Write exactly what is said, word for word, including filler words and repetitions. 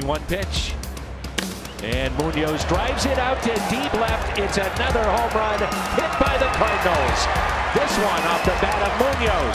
one pitch. And Muñoz drives it out to deep left. It's another home run hit by the Cardinals. This one off the bat of Muñoz.